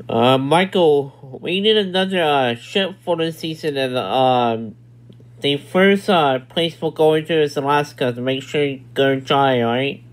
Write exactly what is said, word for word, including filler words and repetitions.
Uh, Michael, we need another uh, ship for the season, and um, the first uh, place we'll go into is Alaska to make sure you go dry, alright?